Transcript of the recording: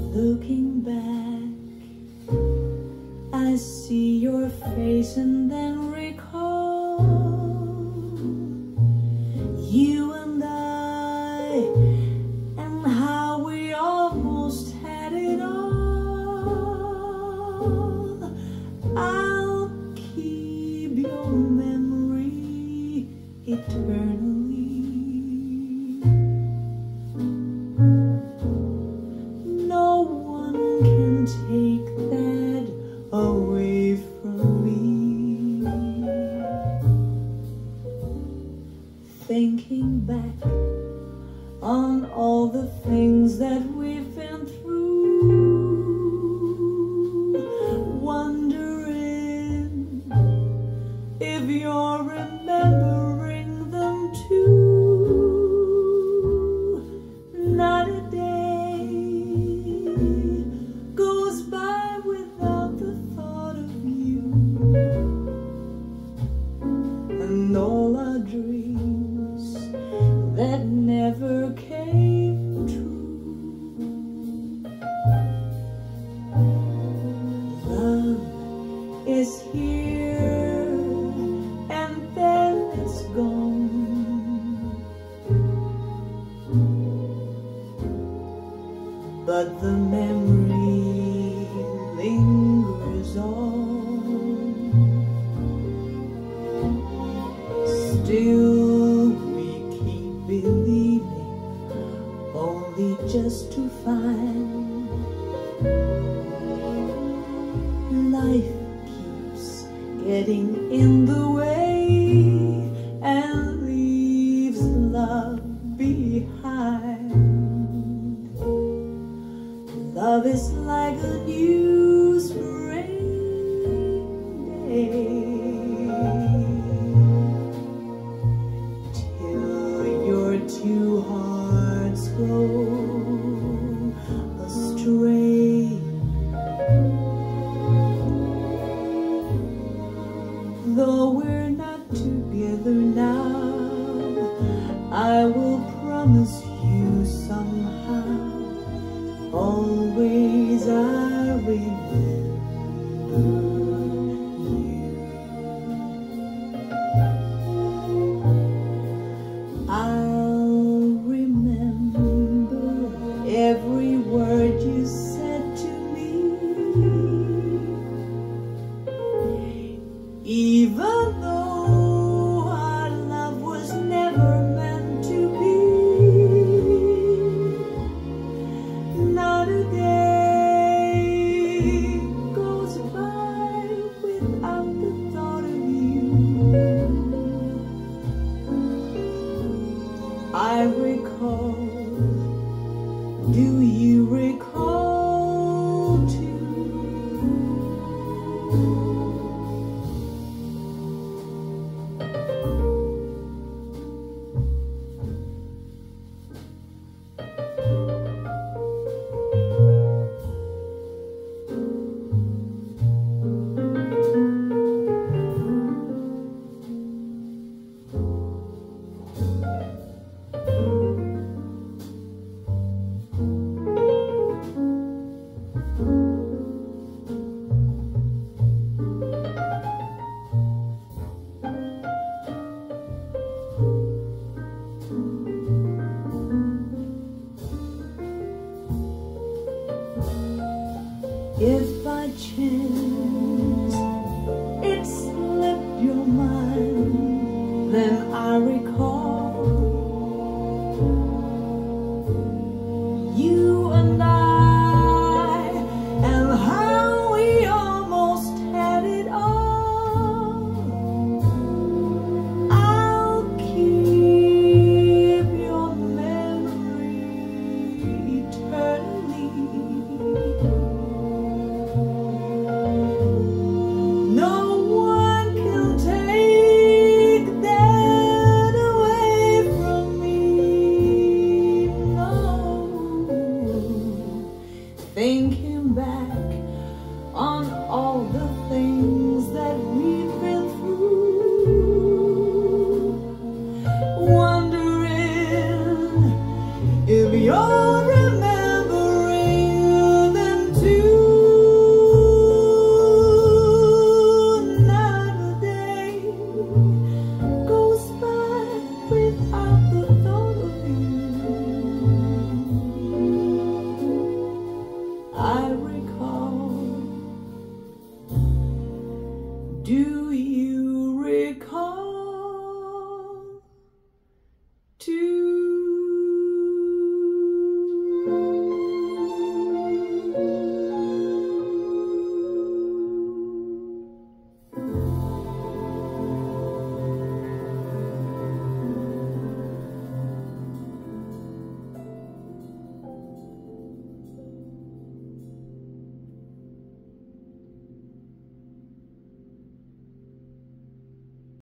Looking back, I see your face and then recall you and I, and how we almost had it all. I'll keep your memory eternally. No one can take that away from me. Thinking back on all the things that we've been through, wondering if you're remembering them too. Not a day goes by without the thought of you, and all our dreams that never came true. Love is here and then it's gone, but the memory lingers on. Still we keep believing, only just to find life keeps getting in the way and leaves love behind. Love is like a new spring day, till your two hearts go astray. Though we're not together now, I will promise you somehow, always I remember you. I'll remember every word you said to me, even though our love was never meant to be. Not a day goes by without the thought of you. I recall